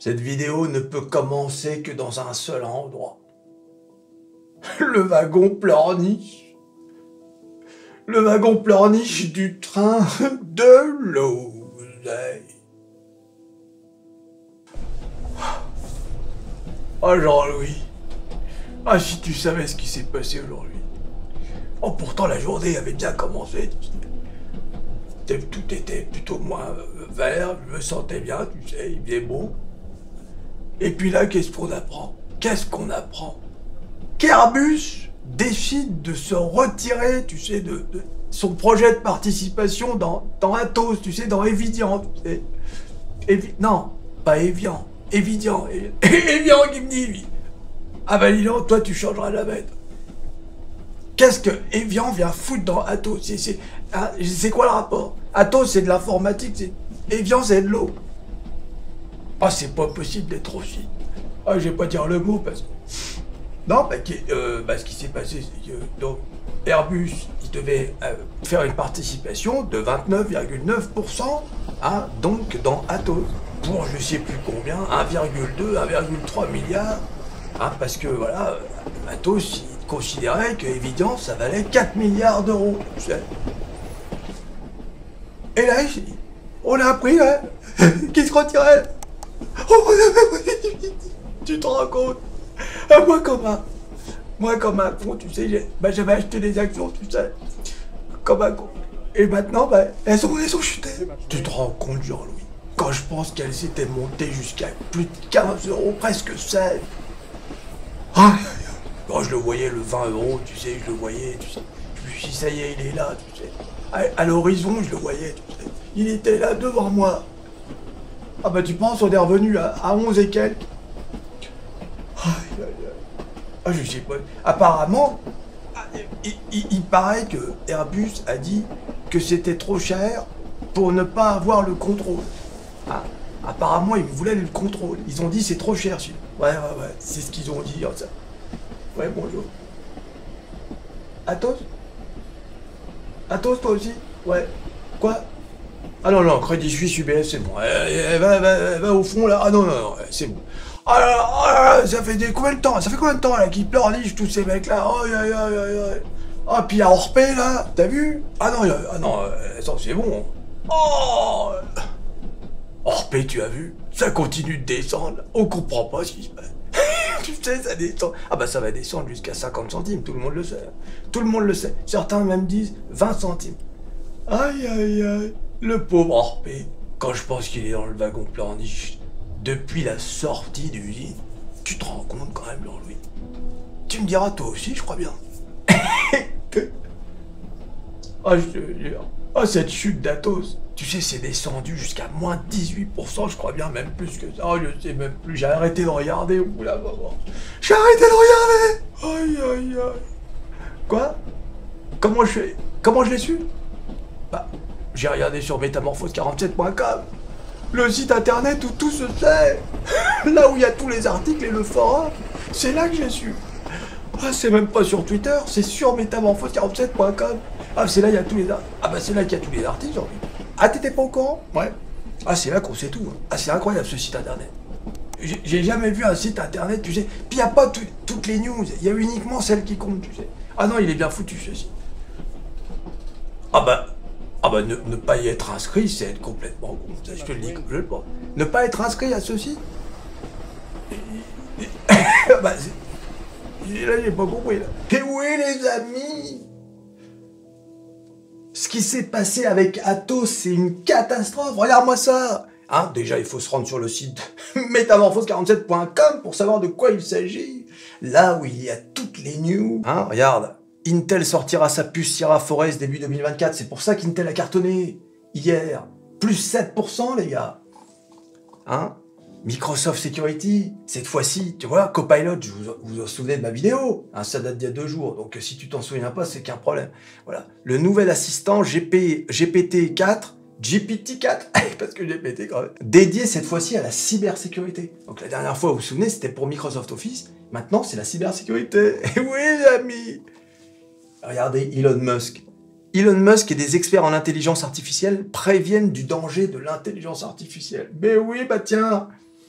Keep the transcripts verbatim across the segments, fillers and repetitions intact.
Cette vidéo ne peut commencer que dans un seul endroit. Le wagon pleurniche. Le wagon pleurniche du train de l'oseille. Oh Jean-Louis. Ah si tu savais ce qui s'est passé aujourd'hui. Oh pourtant la journée avait bien commencé. Tout était plutôt moins vert, je me sentais bien, tu sais, il faisait beau. Et puis là, qu'est-ce qu'on apprend? Qu'est-ce qu'on apprend? Qu'Airbus décide de se retirer, tu sais, de, de son projet de participation dans, dans Atos, tu sais, dans Evidian, tu sais. Evi non, pas Evian, Evidian. Evian qui me dit, lui. Ah ben dis donc, toi tu changeras la bête. Qu'est-ce que Evian vient foutre dans Atos? C'est hein, quoi le rapport? Atos c'est de l'informatique, Evian c'est de l'eau. Ah c'est pas possible d'être aussi. Ah je vais pas dire le mot parce que... Non, bah, euh, bah ce qui s'est passé c'est que donc, Airbus il devait euh, faire une participation de vingt-neuf virgule neuf pour cent hein, donc dans Atos. Pour je sais plus combien, un virgule deux, un virgule trois milliard. Hein, parce que voilà, Atos il considérait que Evidian ça valait quatre milliards d'euros, tu sais. Et là, on a appris là, qu'il se retirait. Oh, tu te rends compte? Moi comme un, moi comme un con, tu sais, bah, j'avais acheté des actions, tu sais, comme un con. Et maintenant, bah, elles ont, elles ont chuté. Tu te rends compte, Jean-Louis? Quand je pense qu'elles s'étaient montées jusqu'à plus de quinze euros, presque seize. Ah, quand je le voyais, le vingt euros, tu sais, je le voyais, tu sais. Je me suis dit, ça y est, il est là, tu sais. À, à l'horizon, je le voyais, tu sais. Il était là devant moi. Ah bah tu penses, on est revenu à, à onze et quelques. Ah, ah, je sais pas. Apparemment, il, il, il paraît que Airbus a dit que c'était trop cher pour ne pas avoir le contrôle. Ah, apparemment, ils voulaient le contrôle. Ils ont dit c'est trop cher, celui-là. Ouais, ouais, ouais, c'est ce qu'ils ont dit. Ça. Ouais, bonjour. Atos? Atos, toi aussi? Ouais. Quoi? Ah non, non, Crédit Suisse, U B S, c'est bon. Elle va, va, va au fond, là. Ah non, non, non, c'est bon. Ah là, là, ah là, ça fait des, combien de temps? Ça fait combien de temps, là, qu'ils pleurnichent, tous ces mecs-là? Oh, aïe, aïe, aïe, aïe. Ah, puis à Orpé, là, t'as vu? Ah non, ah non, attends, c'est bon. Oh! Orpé, tu as vu? Ça continue de descendre. On comprend pas ce qui se passe. Tu sais, ça descend. Ah bah ça va descendre jusqu'à cinquante centimes, tout le monde le sait. Tout le monde le sait. Certains même disent vingt centimes. Aïe, aïe, aïe. Le pauvre Orpé, quand je pense qu'il est dans le wagon pleurniche depuis la sortie d'usine, tu te rends compte quand même, Jean-Louis? Tu me diras toi aussi, je crois bien. Ah, je te jure. Ah, cette chute d'Atos, tu sais, c'est descendu jusqu'à moins dix-huit pour cent, je crois bien, même plus que ça. Oh, je sais même plus, j'ai arrêté de regarder au bout là maman. J'ai arrêté de regarder. Aïe, aïe, aïe. Quoi? Comment je fais? Comment je l'ai su? Bah, j'ai regardé sur métamorphose quarante-sept point com, le site internet où tout se sait. Là où il y a tous les articles et le forum. C'est là que j'ai su. Ah, c'est même pas sur Twitter, c'est sur métamorphose quarante-sept point com. Ah, c'est là il y a tous les articles. Ah bah c'est là qu'il y a tous les articles, j'ai envie. Ah, t'étais pas au courant? Ouais. Ah, c'est là qu'on sait tout. Hein. Ah, c'est incroyable ce site internet. J'ai jamais vu un site internet, tu sais. Puis il n'y a pas tout, toutes les news, il y a uniquement celles qui comptent, tu sais. Ah non, il est bien foutu ce site. Ah bah, ah bah ne, ne pas y être inscrit, c'est être complètement con. Je te le dis comme je le pense. Ne pas être inscrit à ce site? Bah, là, j'ai pas compris, là. Et oui, les amis? Ce qui s'est passé avec Atos, c'est une catastrophe. Regarde-moi ça. Hein, déjà, il faut se rendre sur le site métamorphose quarante-sept point com pour savoir de quoi il s'agit. Là où il y a toutes les news. Hein, regarde. Intel sortira sa puce Sierra Forest début deux mille vingt-quatre. C'est pour ça qu'Intel a cartonné hier. Plus sept pour cent, les gars. Hein? Microsoft Security, cette fois-ci, tu vois, Copilot, je vous, vous vous souvenez de ma vidéo, hein, ça date d'il y a deux jours, donc si tu t'en souviens pas, c'est qu'un problème. Voilà, le nouvel assistant G P, G P T quatre, G P T quatre, parce que G P T quand même, dédié cette fois-ci à la cybersécurité. Donc la dernière fois, vous vous souvenez, c'était pour Microsoft Office, maintenant c'est la cybersécurité. Et oui, les amis. Regardez Elon Musk. Elon Musk et des experts en intelligence artificielle préviennent du danger de l'intelligence artificielle. Mais oui, bah tiens.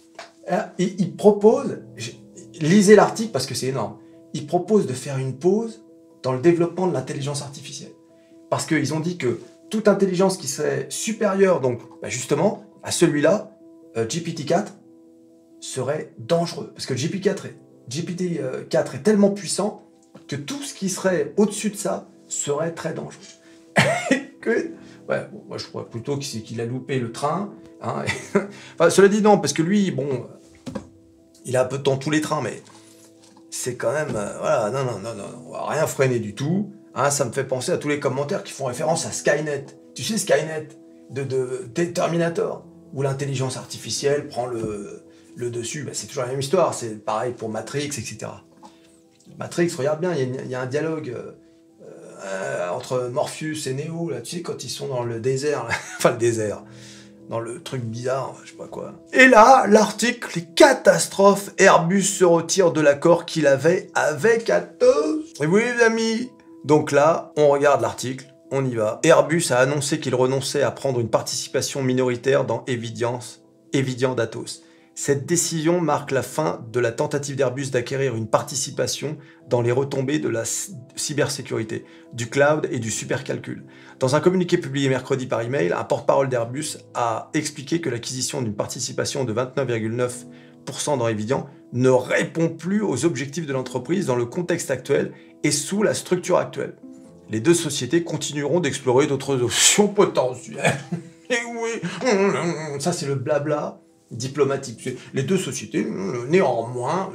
Il, il propose, lisez l'article parce que c'est énorme, il propose de faire une pause dans le développement de l'intelligence artificielle. Parce qu'ils ont dit que toute intelligence qui serait supérieure, donc bah justement, à celui-là, euh, G P T quatre, serait dangereux. Parce que G P T quatre est, G P T quatre est tellement puissant que tout ce qui serait au-dessus de ça serait très dangereux. que, ouais, bon, moi je crois plutôt qu'il qu'il a loupé le train. Hein, enfin, cela dit, non, parce que lui, bon, il a un peu dans tous les trains, mais c'est quand même, euh, voilà, non, non, non, non, on va rien freiner du tout. Hein, ça me fait penser à tous les commentaires qui font référence à Skynet. Tu sais, Skynet, de, de, de Terminator, où l'intelligence artificielle prend le, le dessus. Ben, c'est toujours la même histoire, c'est pareil pour Matrix, et cetera. Matrix, regarde bien, il y, y a un dialogue euh, euh, entre Morpheus et Neo, là, tu sais, quand ils sont dans le désert, là, enfin le désert, dans le truc bizarre, je sais pas quoi. Et là, l'article, les catastrophes, Airbus se retire de l'accord qu'il avait avec Atos. Et oui, les amis. Donc là, on regarde l'article, on y va. Airbus a annoncé qu'il renonçait à prendre une participation minoritaire dans Evidian, Evidian d'Atos. Cette décision marque la fin de la tentative d'Airbus d'acquérir une participation dans les retombées de la cybersécurité, du cloud et du supercalcul. Dans un communiqué publié mercredi par email, un porte-parole d'Airbus a expliqué que l'acquisition d'une participation de vingt-neuf virgule neuf pour cent dans Evidian ne répond plus aux objectifs de l'entreprise dans le contexte actuel et sous la structure actuelle. Les deux sociétés continueront d'explorer d'autres options potentielles. Et oui, ça c'est le blabla diplomatique. Les deux sociétés, néanmoins...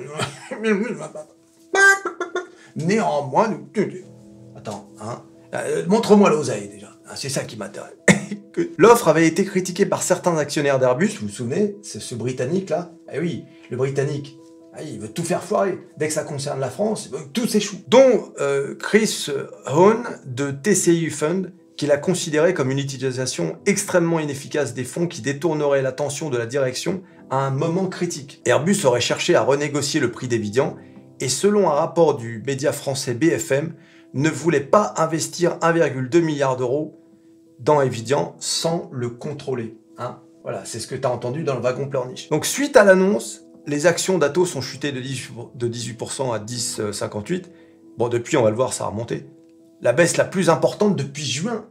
néanmoins... Attends, hein, montre-moi l'oseille déjà, c'est ça qui m'intéresse. L'offre avait été critiquée par certains actionnaires d'Airbus, vous vous souvenez, c'est ce Britannique là. Eh oui, le Britannique, ah, il veut tout faire foirer. Dès que ça concerne la France, il veut que tout s'échoue. Dont euh, Chris Hohn de T C I Fund, qu'il a considéré comme une utilisation extrêmement inefficace des fonds qui détournerait l'attention de la direction à un moment critique. Airbus aurait cherché à renégocier le prix d'Evidian et selon un rapport du média français B F M, ne voulait pas investir un virgule deux milliard d'euros dans Evidian sans le contrôler. Hein, voilà, c'est ce que tu as entendu dans le wagon pleurniche. Donc suite à l'annonce, les actions d'Atos ont chuté de dix-huit pour cent à dix virgule cinquante-huit. Bon, depuis, on va le voir, ça a remonté. La baisse la plus importante depuis juin.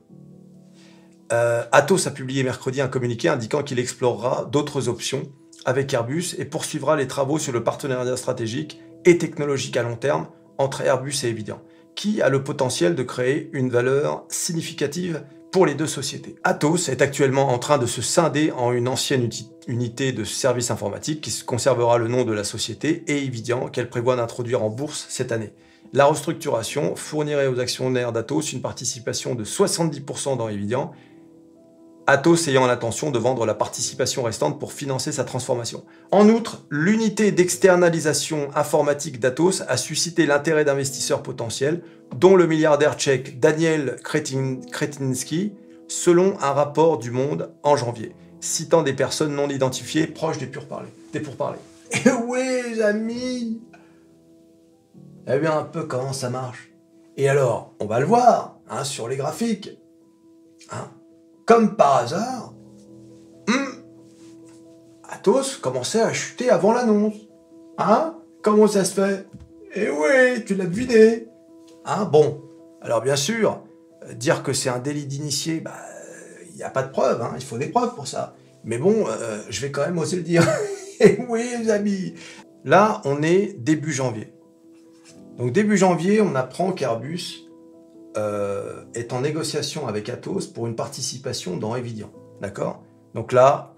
Euh, Atos a publié mercredi un communiqué indiquant qu'il explorera d'autres options avec Airbus et poursuivra les travaux sur le partenariat stratégique et technologique à long terme entre Airbus et Evidian, qui a le potentiel de créer une valeur significative pour les deux sociétés. Atos est actuellement en train de se scinder en une ancienne unité de services informatiques qui conservera le nom de la société et Evidian qu'elle prévoit d'introduire en bourse cette année. La restructuration fournirait aux actionnaires d'Atos une participation de soixante-dix pour cent dans Evidian, Atos ayant l'intention de vendre la participation restante pour financer sa transformation. En outre, l'unité d'externalisation informatique d'Atos a suscité l'intérêt d'investisseurs potentiels, dont le milliardaire tchèque Daniel Kretin, Kretinsky, selon un rapport du Monde en janvier, citant des personnes non identifiées proches des pourparlers. Des pourparlers. Et oui, les amis, vous avez vu un peu comment ça marche. Et alors, on va le voir hein, sur les graphiques. Hein. Comme par hasard, hum, Atos commençait à chuter avant l'annonce. Hein? Comment ça se fait? Eh oui, tu l'as deviné. Hein? Bon, alors bien sûr, euh, dire que c'est un délit d'initié, bah, il n'y a pas de preuves, hein, il faut des preuves pour ça. Mais bon, euh, je vais quand même oser le dire. Eh oui, les amis. Là, on est début janvier. Donc début janvier, on apprend qu'Airbus Euh, est en négociation avec Atos pour une participation dans Evidian. D'accord? Donc là,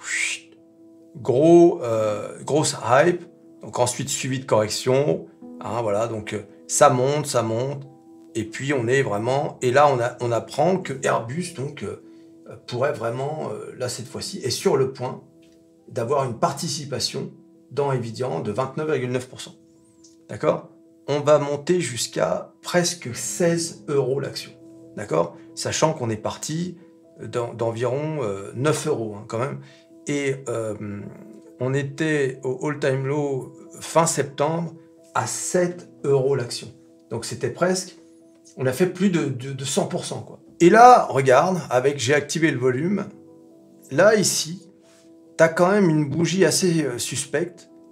gros, euh, grosse hype. Donc ensuite, suivi de correction. Hein, voilà, donc euh, ça monte, ça monte. Et puis on est vraiment... Et là, on, a, on apprend que Airbus donc, euh, pourrait vraiment, euh, là cette fois-ci, est sur le point d'avoir une participation dans Evidian de vingt-neuf virgule neuf pour cent. D'accord? On va monter jusqu'à presque seize euros l'action, d'accord? Sachant qu'on est parti d'environ euh, neuf euros hein, quand même. Et euh, on était au all-time low fin septembre à sept euros l'action. Donc c'était presque, on a fait plus de, de, de cent pour cent quoi. Et là, regarde, avec j'ai activé le volume, là ici, t'as quand même une bougie assez euh, suspecte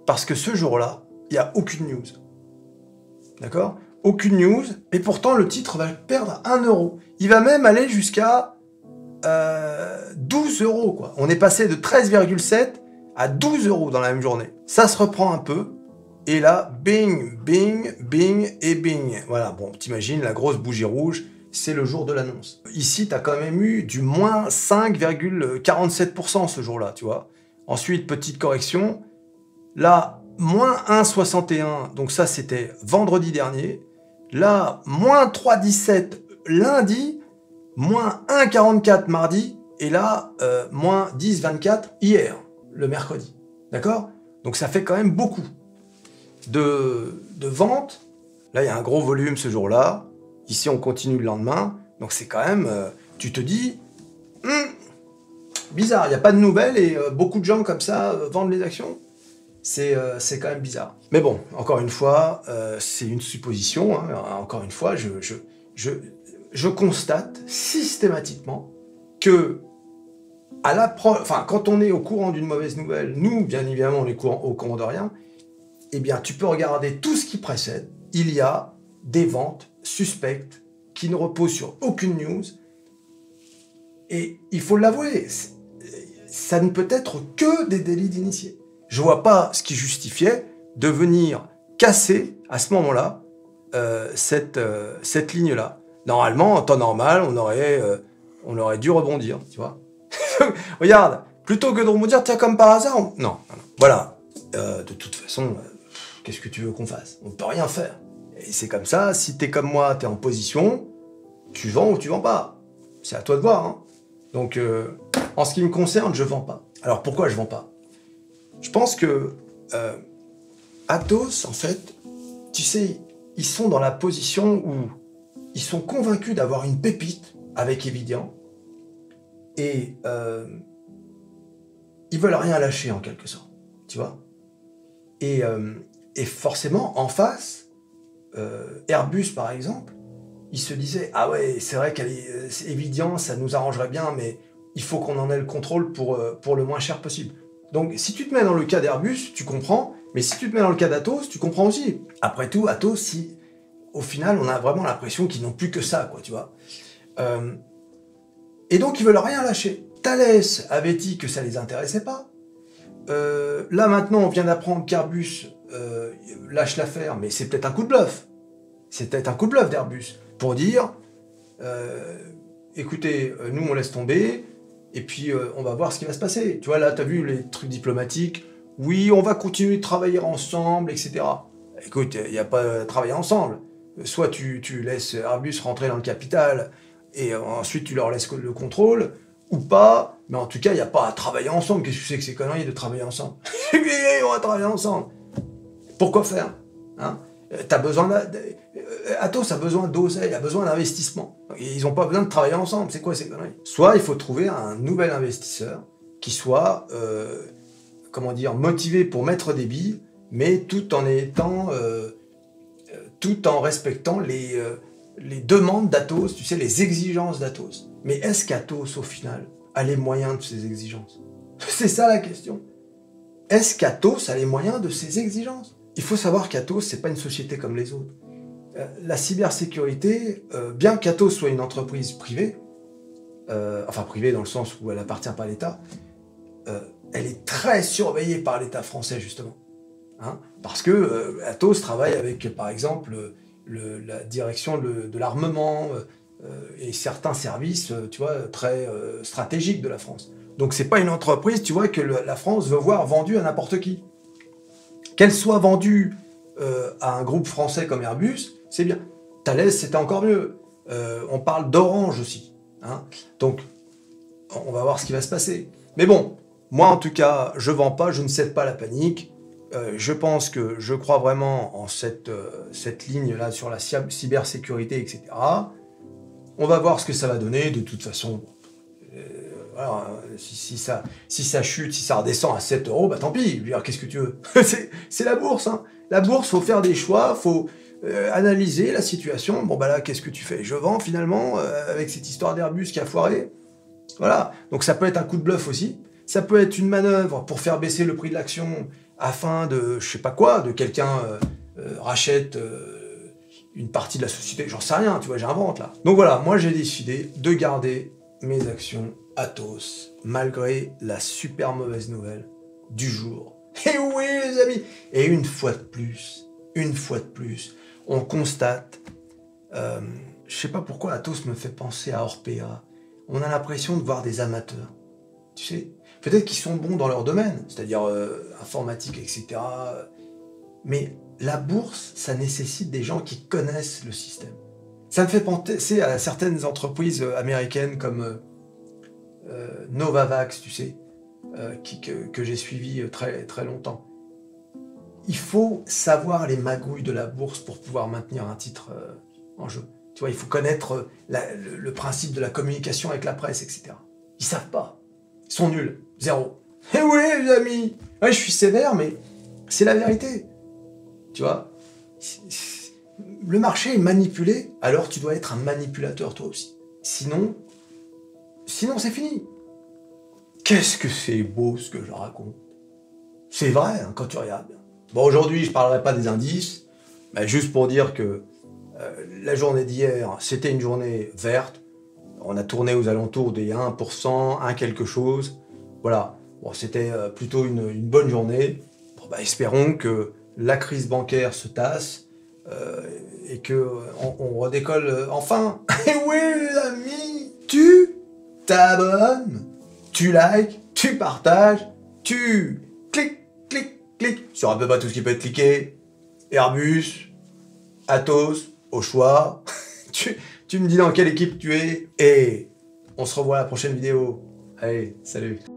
Parce que ce jour-là, il n'y a aucune news. D'accord? Aucune news, et pourtant le titre va perdre un euro. Il va même aller jusqu'à euh, douze euros, quoi. On est passé de treize virgule sept à douze euros dans la même journée. Ça se reprend un peu, et là, bing, bing, bing et bing. Voilà, bon, t'imagines, la grosse bougie rouge, c'est le jour de l'annonce. Ici, tu as quand même eu du moins cinq virgule quarante-sept pour cent ce jour-là, tu vois. Ensuite, petite correction, là, moins un virgule soixante et un, donc ça, c'était vendredi dernier. Là, moins trois virgule dix-sept lundi, moins un virgule quarante-quatre mardi, et là, euh, moins dix virgule vingt-quatre hier, le mercredi. D'accord? Donc ça fait quand même beaucoup de, de ventes. Là, il y a un gros volume ce jour-là. Ici, on continue le lendemain. Donc c'est quand même, euh, tu te dis, hm, bizarre, il n'y a pas de nouvelles et euh, beaucoup de gens comme ça euh, vendent les actions. C'est euh, quand même bizarre. Mais bon, encore une fois, euh, c'est une supposition. Hein. Encore une fois, je, je, je, je constate systématiquement que à la pro... enfin, quand on est au courant d'une mauvaise nouvelle, nous, bien évidemment, on est au courant de rien, eh bien, tu peux regarder tout ce qui précède. Il y a des ventes suspectes qui ne reposent sur aucune news. Et il faut l'avouer, ça ne peut être que des délits d'initiés. Je vois pas ce qui justifiait de venir casser à ce moment-là euh, cette, euh, cette ligne-là. Normalement, en temps normal, on aurait, euh, on aurait dû rebondir, tu vois. Regarde, plutôt que de rebondir, tiens, comme par hasard, on... non, non, non. Voilà. Euh, de toute façon, euh, qu'est-ce que tu veux qu'on fasse? On ne peut rien faire. Et c'est comme ça, si t'es comme moi, t'es en position, tu vends ou tu vends pas. C'est à toi de voir. Hein. Donc, euh, en ce qui me concerne, je vends pas. Alors, pourquoi je vends pas? Je pense que euh, Atos, en fait, tu sais, ils sont dans la position où ils sont convaincus d'avoir une pépite avec Evidian et euh, ils veulent rien lâcher en quelque sorte, tu vois. Et, euh, et forcément, en face, euh, Airbus par exemple, il se disait ah ouais, c'est vrai qu'Evidian, ça nous arrangerait bien, mais il faut qu'on en ait le contrôle pour, euh, pour le moins cher possible. Donc, si tu te mets dans le cas d'Airbus, tu comprends, mais si tu te mets dans le cas d'Atos, tu comprends aussi. Après tout, Atos, si, au final, on a vraiment l'impression qu'ils n'ont plus que ça, quoi, tu vois. Euh, et donc, ils veulent rien lâcher. Thales avait dit que ça les intéressait pas. Euh, là, maintenant, on vient d'apprendre qu'Airbus euh, lâche l'affaire, mais c'est peut-être un coup de bluff. C'est peut-être un coup de bluff d'Airbus, pour dire, euh, écoutez, nous, on laisse tomber, et puis, euh, on va voir ce qui va se passer. Tu vois, là, tu as vu les trucs diplomatiques. Oui, on va continuer de travailler ensemble, et cetera. Écoute, il n'y a pas de travailler ensemble. Soit tu, tu laisses Airbus rentrer dans le capital, et ensuite, tu leur laisses le contrôle, ou pas. Mais en tout cas, il n'y a pas à travailler ensemble. Qu'est-ce que c'est que ces conneries de travailler ensemble? On va travailler ensemble. Pourquoi faire, hein? T'as besoin de... Atos a besoin d'oseille, a besoin d'investissement. Ils n'ont pas besoin de travailler ensemble. C'est quoi ces conneries? Soit il faut trouver un nouvel investisseur qui soit, euh, comment dire, motivé pour mettre des billes, mais tout en étant, euh, tout en respectant les, euh, les demandes d'Atos, tu sais, les exigences d'Atos. Mais est-ce qu'Atos, au final, a les moyens de ces exigences? C'est ça la question. Est-ce qu'Atos a les moyens de ces exigences? Il faut savoir qu'Atos, c'est pas une société comme les autres. Euh, la cybersécurité, euh, bien qu'Atos soit une entreprise privée, euh, enfin privée dans le sens où elle appartient pas à l'État, euh, elle est très surveillée par l'État français, justement. Hein, parce que euh, Atos travaille avec, par exemple, le, la direction de, de l'armement euh, et certains services, tu vois, très euh, stratégiques de la France. Donc c'est pas une entreprise, tu vois, que le, la France veut voir vendue à n'importe qui. Qu'elle soit vendue euh, à un groupe français comme Airbus, c'est bien. Thales, c'était encore mieux. Euh, on parle d'Orange aussi. Hein. Donc, on va voir ce qui va se passer. Mais bon, moi en tout cas, je vends pas, je ne cède pas la panique. Euh, je pense que je crois vraiment en cette, euh, cette ligne-là sur la cybersécurité, et cetera. On va voir ce que ça va donner. De toute façon, euh, voilà, si, si, ça, si ça chute, si ça redescend à sept euros, bah tant pis. Qu'est-ce que tu veux? C'est la bourse. Hein. La bourse, faut faire des choix, faut euh, analyser la situation. Bon bah là, qu'est-ce que tu fais? Je vends finalement euh, avec cette histoire d'Airbus qui a foiré. Voilà. Donc ça peut être un coup de bluff aussi. Ça peut être une manœuvre pour faire baisser le prix de l'action afin de, je sais pas quoi, de quelqu'un euh, euh, rachète euh, une partie de la société, j'en sais rien, tu vois, j'invente là. Donc voilà, moi j'ai décidé de garder mes actions Atos, malgré la super mauvaise nouvelle du jour. Et oui les amis. Et une fois de plus, une fois de plus, on constate, euh, je sais pas pourquoi Atos me fait penser à Orpea, on a l'impression de voir des amateurs, tu sais. Peut-être qu'ils sont bons dans leur domaine, c'est-à-dire euh, informatique, et cetera. Mais la bourse, ça nécessite des gens qui connaissent le système. Ça me fait penser à certaines entreprises américaines comme euh, euh, Novavax, tu sais, euh, qui, que, que j'ai suivi très, très longtemps. Il faut savoir les magouilles de la bourse pour pouvoir maintenir un titre euh, en jeu. Tu vois, il faut connaître la, le, le principe de la communication avec la presse, et cetera. Ils savent pas. Ils sont nuls. Zéro. Eh oui, les amis. Ouais, je suis sévère, mais c'est la vérité. Tu vois, le marché est manipulé, alors tu dois être un manipulateur toi aussi. Sinon, sinon c'est fini. Qu'est-ce que c'est beau ce que je raconte. C'est vrai, hein, quand tu regardes. Bon, aujourd'hui, je parlerai pas des indices, mais juste pour dire que euh, la journée d'hier, c'était une journée verte. On a tourné aux alentours des un pour cent, un quelque chose. Voilà, bon, c'était euh, plutôt une, une bonne journée. Bon, bah, espérons que la crise bancaire se tasse euh, et que on, on redécolle euh, enfin. Et oui, les amis, tu t'abonnes, tu likes, tu partages, tu cliques, cliques, cliques sur à peu près tout ce qui peut être cliqué. Airbus, Atos, au choix. tu, tu me dis dans quelle équipe tu es et on se revoit à la prochaine vidéo. Allez, salut.